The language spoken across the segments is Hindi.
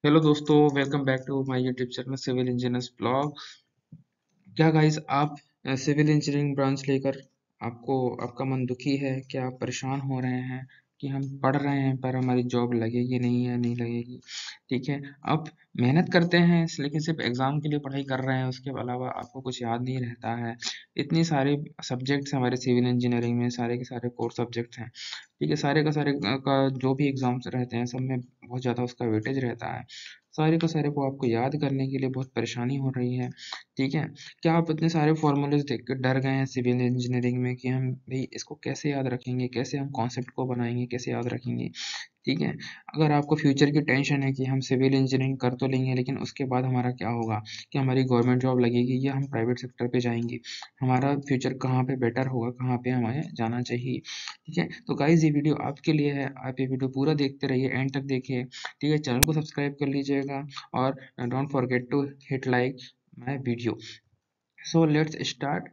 हेलो दोस्तों, welcome back to my YouTube channel civil engineers blog. क्या गाइस, आप सिविल इंजीनियरिंग ब्रांच लेकर आपका मन दुखी है? क्या आप परेशान हो रहे हैं कि हम पढ़ रहे हैं पर हमारी जॉब लगेगी नहीं या नहीं लगेगी? ठीक है, आप मेहनत करते हैं लेकिन सिर्फ एग्जाम के लिए पढ़ाई कर रहे हैं, उसके अलावा आपको कुछ याद नहीं रहता है। इतनी सारे सब्जेक्ट्स हमारे सिविल इंजीनियरिंग में, सारे के सारे कोर सब्जेक्ट्स हैं। ठीक है, सारे का सारे का जो भी एग्जाम्स रहते हैं सब में बहुत ज़्यादा उसका वेटेज रहता है। सारे का सारे को आपको याद करने के लिए बहुत परेशानी हो रही है। ठीक है, क्या आप इतने सारे फॉर्मूलेज देख कर डर गए हैं सिविल इंजीनियरिंग में कि हम भाई इसको कैसे याद रखेंगे, कैसे हम कॉन्सेप्ट को बनाएंगे, कैसे याद रखेंगे? ठीक है, अगर आपको फ्यूचर की टेंशन है कि हम सिविल इंजीनियरिंग कर तो लेंगे लेकिन उसके बाद हमारा क्या होगा, कि हमारी गवर्नमेंट जॉब लगेगी या हम प्राइवेट सेक्टर पे जाएंगे, हमारा फ्यूचर कहाँ पे बेटर होगा, कहाँ पे हमें जाना चाहिए? ठीक है, तो गाइज ये वीडियो आपके लिए है, आप ये वीडियो पूरा देखते रहिए, एंड तक देखिए। ठीक है, चैनल को सब्सक्राइब कर लीजिएगा और don't forget to hit like my video. So let's start.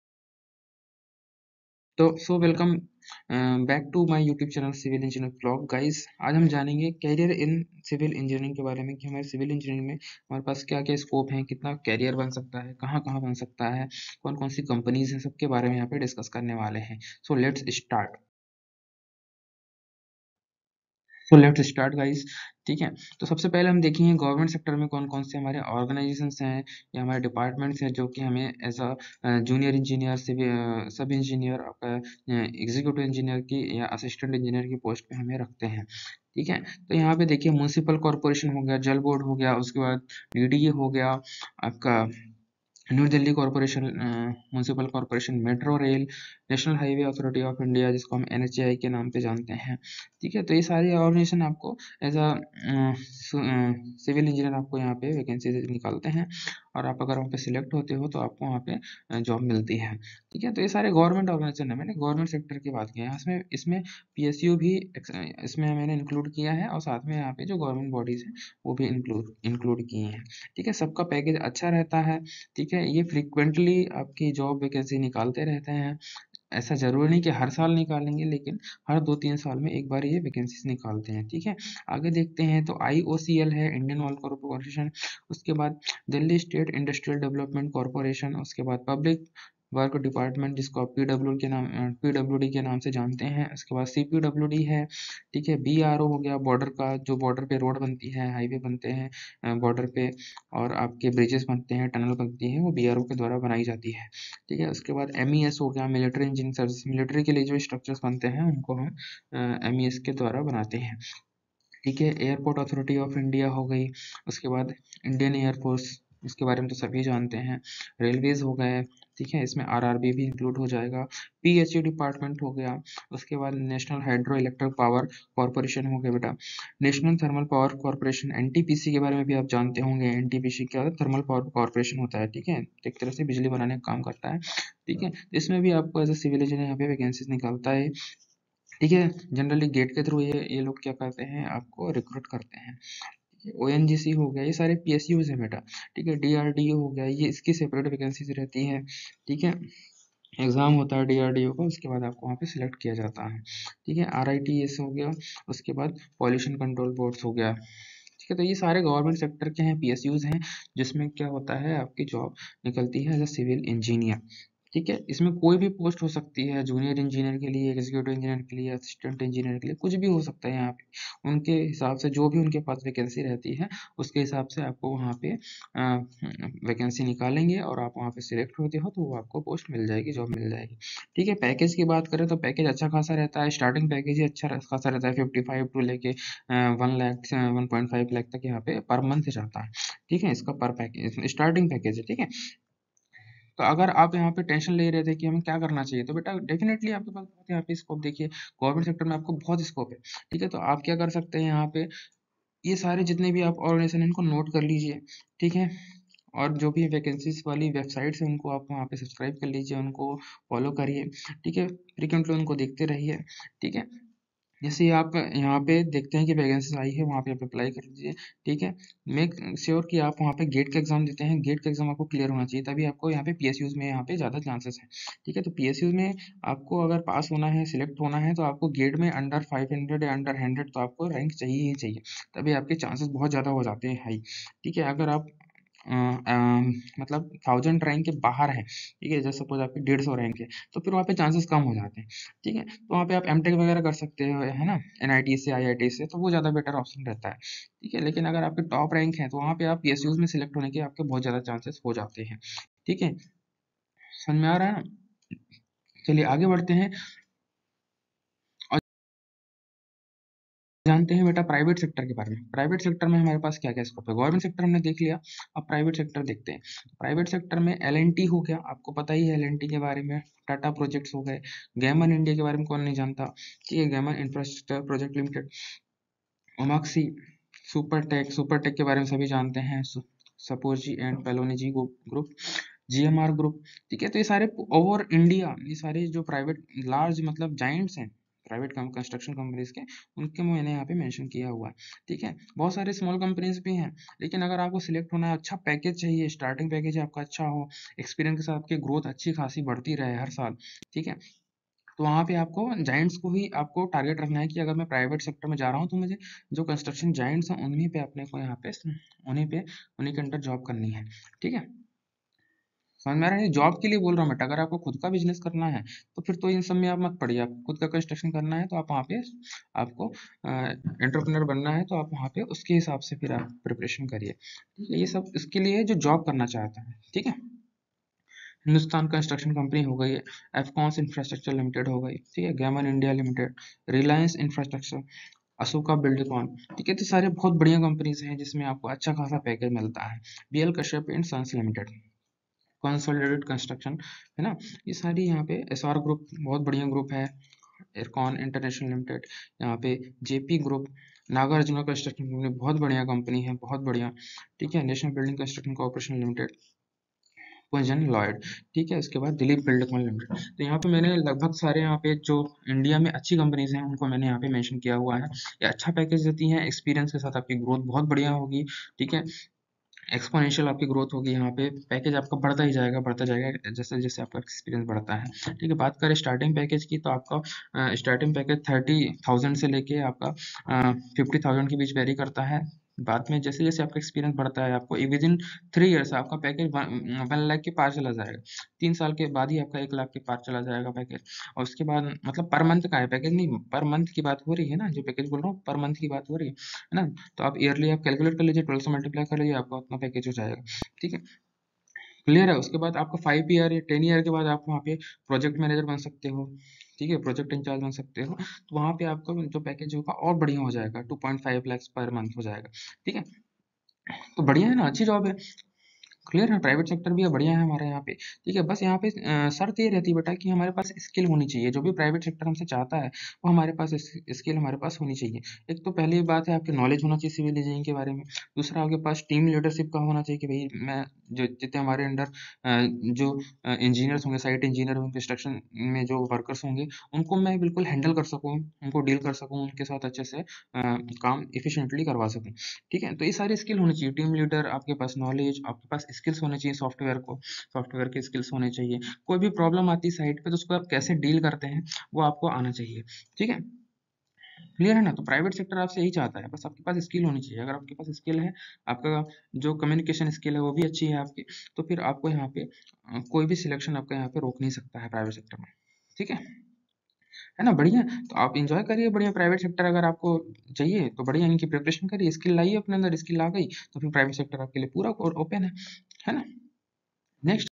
तो welcome back to my YouTube channel civil engineer blog. Guys, आज हम जानेंगे कैरियर इन सिविल इंजीनियरिंग के बारे में कि हमारे सिविल इंजीनियरिंग में हमारे पास क्या क्या स्कोप है, कितना कैरियर बन सकता है, कहाँ कहाँ बन सकता है, कौन कौन सी कंपनीज हैं, सबके बारे में यहाँ पे डिस्कस करने वाले हैं। So let's start. Start guys. ठीक है, तो सबसे पहले हम देखेंगे गवर्नमेंट सेक्टर में कौन कौन से हमारे ऑर्गेनाइजेशंस हैं या हमारे डिपार्टमेंट्स हैं जो कि हमें एज अ जूनियर इंजीनियर से सब इंजीनियर, आपका एग्जीक्यूटिव इंजीनियर की या असिस्टेंट इंजीनियर की पोस्ट पे हमें रखते हैं। ठीक है, तो यहाँ पे देखिए म्यूनसिपल कॉरपोरेशन हो गया, जल बोर्ड हो गया, उसके बाद डीडीए हो गया, आपका New Delhi corporation, municipal corporation, metro rail, national highway authority of India जिसको हम एनएचएआई के नाम पे जानते हैं। ठीक है, तो ये सारी ऑर्गेनाइजेशन आपको एज अ सिविल इंजीनियर आपको यहाँ पे वैकेंसी निकालते हैं, और आप अगर वहाँ पे सिलेक्ट होते हो तो आपको वहाँ पे जॉब मिलती है। ठीक है, तो ये सारे गवर्नमेंट ऑर्गेनाइजेशन है, मैंने गवर्नमेंट सेक्टर की बात की है। इसमें इसमें पीएसयू भी इसमें मैंने इंक्लूड किया है, और साथ में यहाँ पे जो गवर्नमेंट बॉडीज हैं वो भी इंक्लूड किए हैं। ठीक है, सबका पैकेज अच्छा रहता है। ठीक है, ये फ्रीक्वेंटली आपकी जॉब वैकेंसी निकालते रहते हैं। ऐसा ज़रूरी नहीं कि हर साल निकालेंगे, लेकिन हर 2-3 साल में एक बार ये वैकेंसीज निकालते हैं। ठीक है, आगे देखते हैं तो आईओसीएल है, इंडियन ऑयल कॉरपोरेशन, उसके बाद Delhi state industrial development corporation, उसके बाद पब्लिक वर्क डिपार्टमेंट जिसको आप पीडब्ल्यूडी के नाम से जानते हैं, उसके बाद सीपीडब्ल्यूडी है। ठीक है, बीआरओ हो गया, बॉर्डर का, जो बॉर्डर पे रोड बनती है, हाईवे बनते हैं बॉर्डर पे, और आपके ब्रिजेस बनते हैं, टनल बनती है, वो बीआरओ के द्वारा बनाई जाती है। ठीक है, उसके बाद एमईएस हो गया, मिलिट्री इंजीनियरिंग सर्विस, मिलिट्री के लिए जो स्ट्रक्चर्स बनते हैं उनको हम एमईएस के द्वारा बनाते हैं। ठीक है, एयरपोर्ट अथॉरिटी ऑफ इंडिया हो गई, उसके बाद इंडियन एयरफोर्स, इसके बारे में तो सभी जानते हैं। रेलवेज हो गए, ठीक है, इसमें आरआरबी भी इंक्लूड हो जाएगा। पीएचयू डिपार्टमेंट हो गया, उसके बाद national hydro electric power corporation हो गया बेटा। National thermal power corporation, NTPC के बारे में भी आप जानते होंगे। एनटीपीसी क्या होता है? थर्मल पावर कॉरपोरेशन होता है। ठीक है, एक तरह से बिजली बनाने का काम करता है। ठीक है, इसमें भी आपको एज ए सिविल इंजीनियर यहाँ पे वैकेंसीज निकालता है। ठीक है, जनरली गेट के थ्रू ये लोग क्या करते हैं, आपको रिक्रूट करते हैं। ओएनजीसी हो गया, ये सारे पीएसयूज है बेटा। ठीक है, डीआरडीओ हो गया, ये इसकी सेपरेट वैकेंसीज रहती है। ठीक है, एग्जाम होता है डीआरडीओ का, उसके बाद आपको वहाँ पे सिलेक्ट किया जाता है। ठीक है, आरआईटीएस हो गया, उसके बाद पॉल्यूशन कंट्रोल बोर्ड्स हो गया। ठीक है, तो ये सारे गवर्नमेंट सेक्टर के हैं, पीएसयूज हैं, जिसमें क्या होता है, आपकी जॉब निकलती है एज अ सिविल इंजीनियर। ठीक है, इसमें कोई भी पोस्ट हो सकती है, जूनियर इंजीनियर के लिए, एग्जीक्यूटिव इंजीनियर के लिए, असिस्टेंट इंजीनियर के लिए, कुछ भी हो सकता है यहाँ पे। उनके हिसाब से जो भी उनके पास वैकेंसी रहती है, उसके हिसाब से आपको वहाँ पे वैकेंसी निकालेंगे, और आप वहाँ पे सिलेक्ट होते हो तो वो आपको पोस्ट मिल जाएगी, जॉब मिल जाएगी। ठीक है, पैकेज की बात करें तो पैकेज अच्छा खासा रहता है, स्टार्टिंग पैकेज ही अच्छा खासा रहता है, 55 टू लेके 1 लाख 1.5 लाख तक यहाँ पे पर मंथ जाता है। ठीक है, इसका पर पैकेज स्टार्टिंग पैकेज है। ठीक है, तो अगर आप यहाँ पे टेंशन ले रहे थे कि हमें क्या करना चाहिए, तो बेटा डेफिनेटली आपके पास बहुत यहाँ पे स्कोप, देखिए गवर्नमेंट सेक्टर में आपको बहुत स्कोप है। ठीक है, तो आप क्या कर सकते हैं यहाँ पे, ये सारे जितने भी आप ऑर्गेनाइजेशन इनको नोट कर लीजिए। ठीक है, और जो भी वैकेंसीज वाली वेबसाइट्स हैं उनको आप वहाँ पे सब्सक्राइब कर लीजिए, उनको फॉलो करिए। ठीक है, फ्रिक्वेंटली उनको देखते रहिए। ठीक है, जैसे आप यहाँ पे देखते हैं कि वैकेंसी आई है, वहाँ पे आप अप्लाई कर दीजिए। ठीक है, मेक श्योर कि आप वहाँ पे गेट का एग्जाम देते हैं, गेट का एग्जाम आपको क्लियर होना चाहिए, तभी आपको यहाँ पे पीएसयूज में यहाँ पे ज़्यादा चांसेस हैं। ठीक है, तो पीएसयूज में आपको अगर पास होना है, सिलेक्ट होना है, तो आपको गेट में अंडर 500 या अंडर 100 तो आपको रैंक चाहिए ही चाहिए, तभी आपके चांसेस बहुत ज़्यादा हो जाते हैं हाई। ठीक है, अगर आप मतलब 1000 रैंक के बाहर है, ठीक है, जैसे सपोज आपकी 150 रैंक है, तो फिर वहाँ पे चांसेस कम हो जाते हैं। ठीक है, तो वहाँ पे आप एमटेक वगैरह कर सकते हो, है ना, एनआईटी से, आईआईटी से, तो वो ज़्यादा बेटर ऑप्शन रहता है। ठीक है, लेकिन अगर आपके टॉप रैंक है, तो वहाँ पे आप पीएसयूज में सिलेक्ट होने के आपके बहुत ज़्यादा चांसेस हो जाते हैं। ठीक है, समझ में आ रहा है ना? चलिए आगे बढ़ते हैं और जानते हैं बेटा प्राइवेट सेक्टर के बारे में। प्राइवेट सेक्टर में हमारे पास क्या क्या स्कोप है। गवर्नमेंट सेक्टर हमने देख लिया, अब प्राइवेट सेक्टर देखते हैं। प्राइवेट सेक्टर में एलएनटी हो गया, आपको पता ही है एलएनटी के बारे में, टाटा प्रोजेक्ट्स हो गए, गैमन इंडिया के बारे में कौन नहीं जानता। ठीक है, Gammon infrastructure project limited, Omaxe, Supertech के बारे में सभी जानते हैं, Shapoorji and Pallonji ji group, GMR group. ठीक है, तो ये सारे ओवर इंडिया, ये सारे जो प्राइवेट लार्ज मतलब जाइंट्स हैं प्राइवेट कंस्ट्रक्शन कंपनीज के, उनके मैंने यहाँ पे मेंशन किया हुआ है। ठीक है, बहुत सारे स्मॉल कंपनीज भी हैं, लेकिन अगर आपको सिलेक्ट होना है, अच्छा पैकेज चाहिए, स्टार्टिंग पैकेज आपका अच्छा हो, एक्सपीरियंस के साथ आपकी ग्रोथ अच्छी खासी बढ़ती रहे हर साल। ठीक है, तो वहाँ पे आपको जाइंट्स को ही आपको टारगेट रखना है कि अगर मैं प्राइवेट सेक्टर में जा रहा हूँ, तो मुझे जो कंस्ट्रक्शन जाइंट्स हैं उन्हीं पे अपने को यहाँ पे उन्हीं के अंडर जॉब करनी है। ठीक है, समझ में आ रहा है? जॉब के लिए बोल रहा हूँ बेटा, अगर आपको खुद का बिजनेस करना है, तो फिर तो इन सब में आप मत पड़िए। आपको खुद का कंस्ट्रक्शन करना है, तो आप वहाँ पे आपको एंटरप्रेन्योर बनना है, तो आप वहाँ पे उसके हिसाब से फिर आप प्रिपरेशन करिए। ठीक है, ये सब इसके लिए जो जॉब करना चाहता है। ठीक है, हिंदुस्तान कंस्ट्रक्शन कंपनी हो गई, एफकॉन्स इंफ्रास्ट्रक्चर लिमिटेड हो गई, ठीक है, Gammon India limited, Reliance infrastructure, Ashoka Buildcon. ठीक है, तो सारे बहुत बढ़िया कंपनीज हैं जिसमें आपको अच्छा खासा पैकेज मिलता है। BL Kashyap and sons limited, consolidated construction, है ना, ये सारी यहाँ पे एसआर ग्रुप बहुत बढ़िया ग्रुप है, एरकॉन इंटरनेशनल लिमिटेड, यहाँ पे JP group, Nagarjuna construction company बहुत बढ़िया कंपनी है, बहुत बढ़िया। ठीक है, national building construction corporation limited, पोजन लॉयड। ठीक है, उसके बाद दिलीप बिल्डकॉन लिमिटेड। तो यहाँ पे मैंने लगभग सारे यहाँ पे जो इंडिया में अच्छी कंपनीज हैं उनको मैंने यहाँ पे मेंशन किया हुआ है। ये अच्छा पैकेज देती हैं, एक्सपीरियंस के साथ आपकी ग्रोथ बहुत बढ़िया होगी। ठीक है, एक्सपोनेंशियल आपकी ग्रोथ होगी, यहाँ पे पैकेज आपका बढ़ता जाएगा जैसे जैसे आपका एक्सपीरियंस बढ़ता है। ठीक है, बात करें स्टार्टिंग पैकेज की, तो आपका स्टार्टिंग पैकेज 30,000 से लेके आपका 50,000 के बीच वेरी करता है। बाद में जैसे जैसे आपका एक्सपीरियंस बढ़ता है, आपको विद इन 3 ईयर्स आपका पैकेज 1 लाख के पार चला जाएगा। 3 साल के बाद ही आपका 1 लाख के पार चला जाएगा पैकेज। और उसके बाद मतलब पर मंथ का है पैकेज, नहीं पर मंथ की बात हो रही है ना, जो पैकेज बोल रहा हूँ पर मंथ की बात हो रही है ना। तो आप ईयरली आप कैलकुलेट कर लीजिए, 12 से मल्टीप्लाई कर लीजिए, आपका उतना पैकेज हो जाएगा। ठीक है, क्लियर है? उसके बाद आपका 5 ईयर या 10 ईयर के बाद आप वहाँ पे प्रोजेक्ट मैनेजर बन सकते हो। ठीक है, प्रोजेक्ट इंचार्ज बन सकते हो, तो वहाँ पे आपका जो पैकेज होगा और बढ़िया हो जाएगा, 2.5 लाख पर मंथ हो जाएगा। ठीक है, तो बढ़िया है ना, अच्छी जॉब है। क्लियर है? प्राइवेट सेक्टर भी बढ़िया है हमारे यहाँ पे। ठीक है, बस यहाँ पे शर्त ये रहती है बेटा कि हमारे पास स्किल होनी चाहिए। जो भी प्राइवेट सेक्टर हमसे चाहता है, वो हमारे पास स्किल हमारे पास होनी चाहिए। एक तो पहली बात है, आपके नॉलेज होना चाहिए सिविल इंजीनियरिंग के बारे में। दूसरा, आपके पास टीम लीडरशिप का होना चाहिए कि भाई मैं जो जितने हमारे अंडर जो इंजीनियर्स होंगे, साइट इंजीनियर होंगे, कंस्ट्रक्शन में जो वर्कर्स होंगे, उनको मैं बिल्कुल हैंडल कर सकूँ, उनको डील कर सकूँ, उनके साथ अच्छे से काम इफिशिएंटली करवा सकूँ। ठीक है, तो ये सारी स्किल होनी चाहिए, टीम लीडर, आपके पास नॉलेज, आपके पास स्किल्स होने चाहिए, सॉफ्टवेयर के स्किल्स होने चाहिए। कोई भी प्रॉब्लम आती है साइट पे, तो उसको आप कैसे डील करते हैं, वो आपको आना चाहिए। ठीक है, क्लियर है ना? तो प्राइवेट सेक्टर आपसे यही चाहता है, बस आपके पास स्किल होनी चाहिए। अगर आपके पास स्किल है, आपका जो कम्युनिकेशन स्किल है वो भी अच्छी है आपकी, तो फिर आपको यहाँ पे कोई भी सिलेक्शन आपका यहाँ पे रोक नहीं सकता है प्राइवेट सेक्टर में। ठीक है ना? बढ़िया, तो आप इंजॉय करिए बढ़िया प्राइवेट सेक्टर। अगर आपको चाहिए तो बढ़िया इनकी प्रिपरेशन करिए, स्किल लाइए अपने अंदर, स्किल आ गई तो फिर प्राइवेट सेक्टर आपके लिए पूरा ओपन है ना? नेक्स्ट,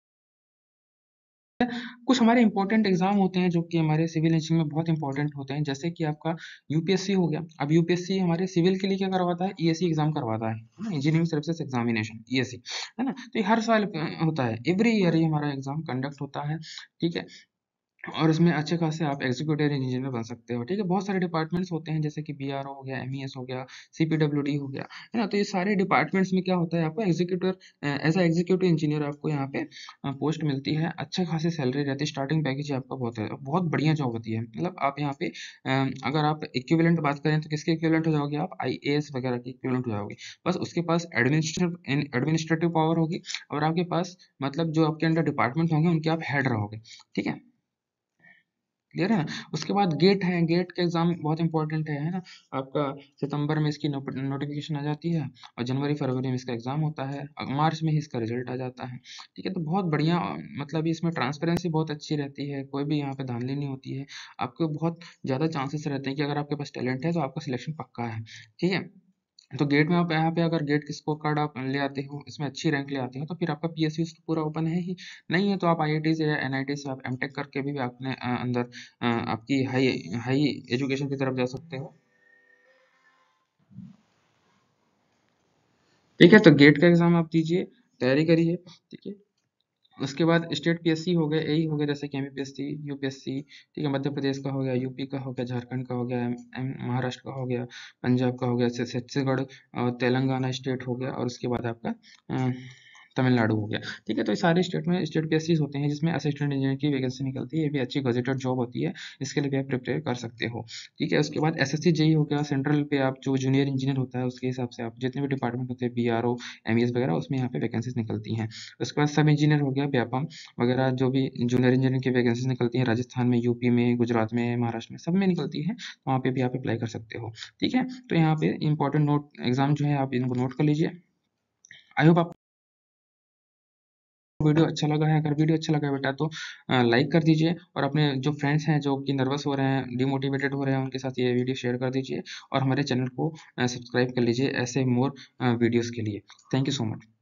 कुछ हमारे इंपॉर्टेंट एग्जाम होते हैं जो कि हमारे सिविल इंजीनियरिंग में बहुत इंपॉर्टेंट होते हैं, जैसे कि आपका यूपीएससी हो गया। अब यूपीएससी हमारे सिविल के लिए क्या करवाता है, ईएससी एग्जाम करवाता है ना, इंजीनियरिंग सर्विसेज एग्जामिनेशन, ईएससी, है ना। तो ये हर साल होता है, एवरी ईयर ये हमारा एग्जाम कंडक्ट होता है। ठीक है, और उसमें अच्छे खासे आप एग्जीक्यूटिव इंजीनियर बन सकते हो। ठीक है, बहुत सारे डिपार्टमेंट्स होते हैं जैसे कि बीआरओ हो गया, एमईएस हो गया, सीपीडब्ल्यूडी हो गया, है ना। तो ये सारे डिपार्टमेंट्स में क्या होता है, आपको executive as a executive engineer आपको यहाँ पे पोस्ट मिलती है, अच्छे खासी सैलरी रहती है, स्टार्टिंग पैकेज आपका बहुत बढ़िया जॉब होती है। मतलब आप यहाँ पे अगर आप इक्विवेलेंट बात करें तो किसके इक्विवेलेंट हो जाओगे, आप आईएएस वगैरह के इक्विवेलेंट हो जाओगे। बस उसके पास एडमिनिस्ट्रेटिव पावर होगी, और आपके पास मतलब जो आपके अंडर डिपार्टमेंट होंगे उनके आप हेड रहोगे। ठीक है, क्लियर है ना। उसके बाद गेट है, गेट का एग्जाम बहुत इंपॉर्टेंट है ना। आपका सितंबर में इसकी नोटिफिकेशन आ जाती है, और जनवरी फरवरी में इसका एग्जाम होता है, मार्च में ही इसका रिजल्ट आ जाता है। ठीक है, तो बहुत बढ़िया, मतलब इसमें ट्रांसपेरेंसी बहुत अच्छी रहती है, कोई भी यहाँ पे धांधली नहीं होती है। आपको बहुत ज़्यादा चांसेस रहते हैं कि अगर आपके पास टैलेंट है तो आपका सिलेक्शन पक्का है। ठीक है, तो गेट में आप यहाँ पे अगर गेट की स्कोर कार्ड आप ले आते हो, इसमें अच्छी रैंक ले आते हो, तो फिर आपका पीएसयू पूरा ओपन है ही। नहीं है तो आप आईआईटी से या एनआईटी से आप एमटेक करके भी आपने अंदर आपकी हाई हाई एजुकेशन की तरफ जा सकते हो। ठीक है, तो गेट का एग्जाम आप दीजिए, तैयारी करिए। ठीक है, उसके बाद स्टेट पीएससी हो गए, यही हो गया, जैसे कि एमपीएससी, यूपीएससी। ठीक है, मध्य प्रदेश का हो गया, यूपी का हो गया, झारखंड का हो गया, महाराष्ट्र का हो गया, पंजाब का हो गया, छत्तीसगढ़ और तेलंगाना स्टेट हो गया, और उसके बाद आपका तमिलनाडु हो गया। ठीक है, तो ये सारे स्टेट में स्टेट पीएससी होते हैं जिसमें असिस्टेंट इंजीनियर की वैकेंसी निकलती है। ये भी अच्छी गजेटेड जॉब होती है, इसके लिए भी आप प्रिपेयर कर सकते हो। ठीक है, उसके बाद एसएससी जेई हो गया, सेंट्रल पे आप जो जूनियर इंजीनियर होता है उसके हिसाब से आप जितने भी डिपार्टमेंट होते हैं, बीआरओ, एमईएस वगैरह, उसमें यहाँ पे वैकेंसीज निकलती हैं। उसके बाद सब इंजीनियर हो गया, व्यापम वगैरह, जो भी जूनियर इंजीनियर की वैकेंसीज निकलती हैं राजस्थान में, यूपी में, गुजरात में, महाराष्ट्र में, सब में निकलती है, तो वहाँ पे भी आप अप्लाई कर सकते हो। ठीक है, तो यहाँ पे इंपॉर्टेंट नोट एग्जाम जो है आप इनको नोट कर लीजिए। आई होप आपको वीडियो अच्छा लगा है। अगर वीडियो अच्छा लगा है बेटा तो लाइक कर दीजिए, और अपने जो फ्रेंड्स हैं जो कि नर्वस हो रहे हैं, डिमोटिवेटेड हो रहे हैं, उनके साथ ये वीडियो शेयर कर दीजिए, और हमारे चैनल को सब्सक्राइब कर लीजिए ऐसे मोर वीडियोस के लिए। Thank you so much.